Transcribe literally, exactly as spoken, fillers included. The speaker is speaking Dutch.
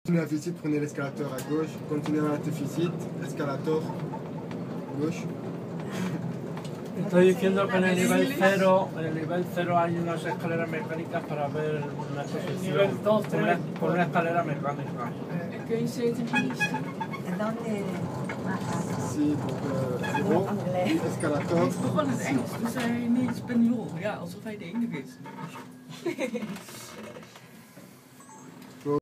Continuez la visite, prenez l'escalator à gauche. Continuez la visite, escalator gauche. Estoy diciendo que en el nivel cero, en el nivel cero hay unas escaleras mecánicas para ver una exposición con una, con una escalera mecánica. Kun je zetten alsjeblieft? En dan de Sí, donc euh, c'est bon. Escalator. Het is begon in het Engels, dus hij niet Spanjool. Ja, alsof hij de enige is.